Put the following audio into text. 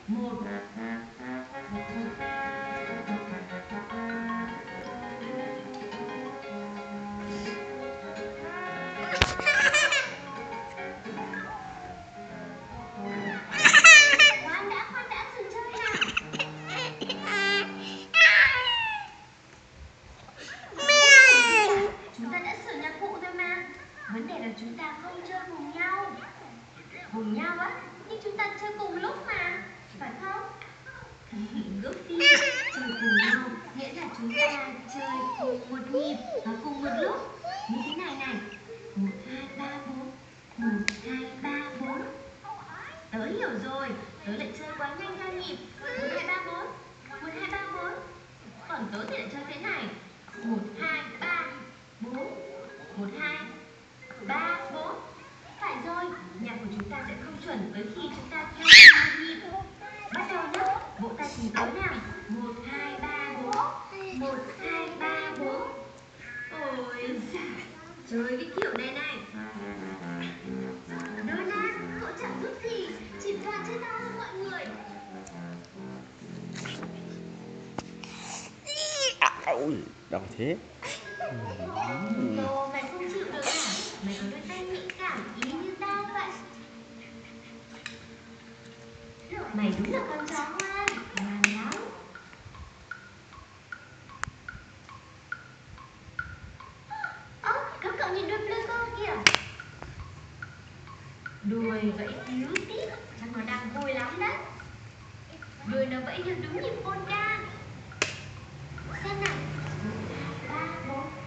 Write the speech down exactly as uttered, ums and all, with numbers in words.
một. Khoan đã, khoan đã, dừng chơi nào. Chúng ta đã sửa nhạc cụ rồi mà. Vấn đề là chúng ta không chơi cùng nhau. Cùng nhau á, nhưng chúng ta chơi cùng lúc mà, phải không? Goofy, chơi cùng nhau nghĩa là chúng ta chơi cùng một nhịp và cùng một lúc. Như thế này này, một hai ba bốn, một hai ba bốn. Tớ hiểu rồi, tớ lại chơi quá nhanh theo nhịp. Một hai ba bốn, một hai ba bốn. Còn tớ thì lại chơi thế này, một hai ba bốn, một hai ba bốn. Phải rồi, nhạc của chúng ta sẽ không chuẩn tới khi chúng ta theo một nhịp. Bắt đầu nhé, vỗ tay cùng tớ nào. Một hai ba bốn, một hai ba bốn. Ôi dào, chơi cái kiểu này này. Donut, cậu chẳng giúp gì, chỉ toàn chơi to hơn mọi người. Ôi, đau thế. Ồ, mày không chịu được hả? Mày có đôi tay nhạy cảm ý như tao vậy. Mày đúng là con chó ngoan, ngoan lắm. Ơ, các cậu nhìn đôi Pluto kìa. Đuôi vẫy tíu tít, chắc nó đang vui lắm đấy. Đuôi nó vẫy theo đúng nhịp polka. Xem nào, một hai ba bốn,